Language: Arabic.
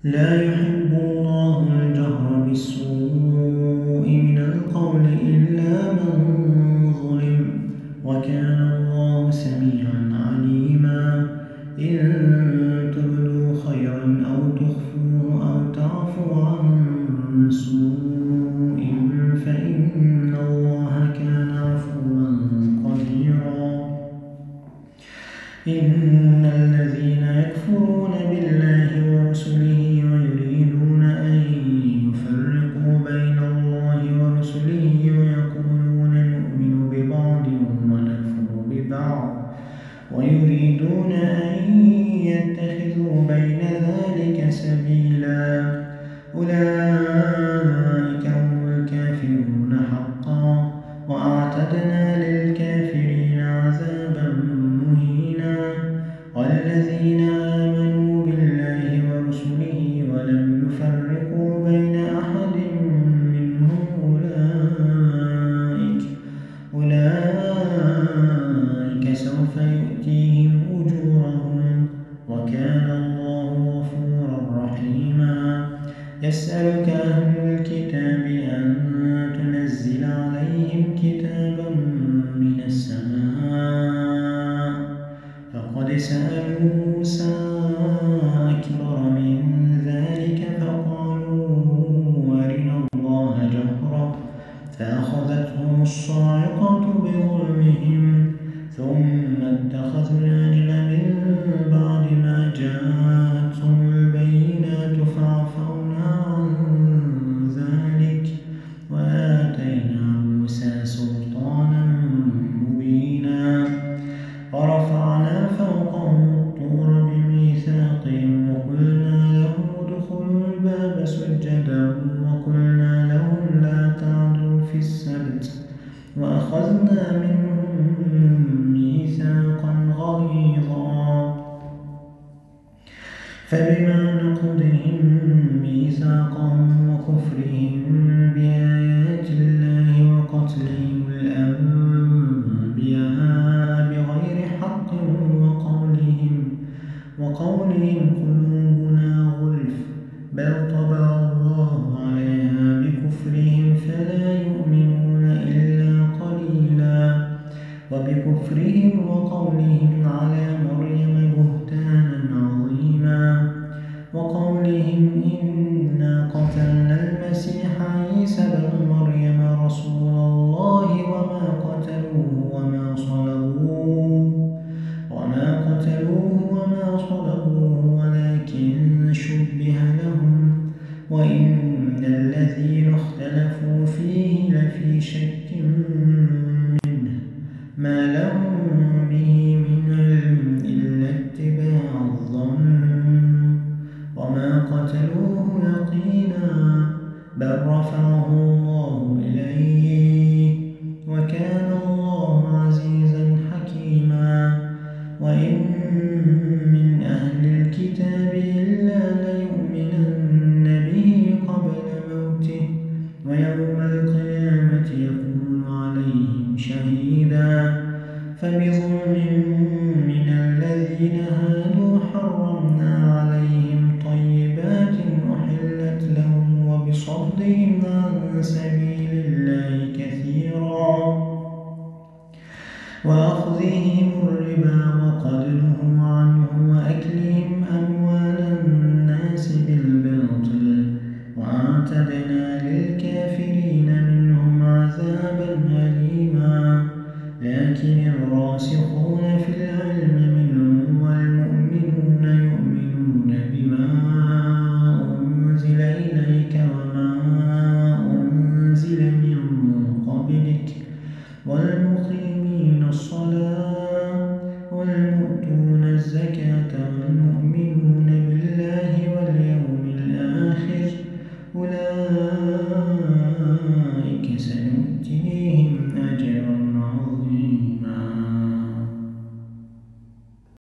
لا يحب الله الجهر بالسوء من القول إلا من ظلم وكان الله سميعا عليما إن تبدوا خيرا أو تخفوه أو تعفوا عن سوء فإن الله كان عفوا قديرا إن الذين يكفرون بالله ورسله ويريدون أن يفرقوا بين الله ورسله ويقولون نؤمن ببعض ونكفر ببعض ويريدون أن يتخذوا بين ذلك سبيلا أولئك هم الكافرون حقا وأعتدنا للكافرين عذابا مهينا والذين آمنوا بالله ورسله ولم يفرقوا بين أحد منهم أولئك سوف يؤتيهم أجورهم وكان الله غفورا رحيما يسألك أهل الكتاب أن تنزل عليهم كتابا من السماء فقد سألوا موسى أكبر من ذلك فقالوا أرنا الله جهرة فأخذتهم الصاعقة بظلمهم ثم اتخذوا العجل من بعد ما جاءتهم البينات فعفونا عن ذلك وآتينا موسى سلطانا مبينا ورفعنا فوقهم الطور بميثاقهم وقلنا لهم ادخلوا الباب سجدا وقلنا لهم لا تعدوا في السبت وأخذنا منهم ميثاقا غليظا فبما نقضهم ميثاقهم وكفرهم بآيات الله وقتلهم الأنبياء بغير حق وقولهم قلوبنا غلف بل طبع الله عليها بكفرهم فلا يؤمنون إلا قليلا وبكفرهم وقولهم على مريم بهتانا عظيما وقولهم إنا قتلنا المسيح عيسى بن مريم رسول الله وما قتلوه وما صلبوه ولكن شبه لهم وإن الذين اختلفوا فيه لفي شك منه ما لهم به من علم إلا اتباع الظن وما قتلوه يقينا بل رفعه الله إليه وكان الله عزيزا حكيما وإن من أهل الكتاب إلا ليؤمنن به قبل موته ويوم القيامة يكون عليهم شهيدا فبظلم من الذين هادوا حرمنا عليهم طيبات أحلت لهم وبصدهم عن سبيل الله كثيرا وأخذهم الربا وقد نهوا عنه وأكلهم أموال الناس بالباطل وأعتدنا للكافرين منهم عذابا أليما لكن الراسخون في العلم منهم والمؤمنون يؤمنون بما أنزل إليك وما أنزل من قبلك والمقيمين الصلاة والمؤتون الزكاة والمؤمنون بالله واليوم الآخر أولئك سنؤتيهم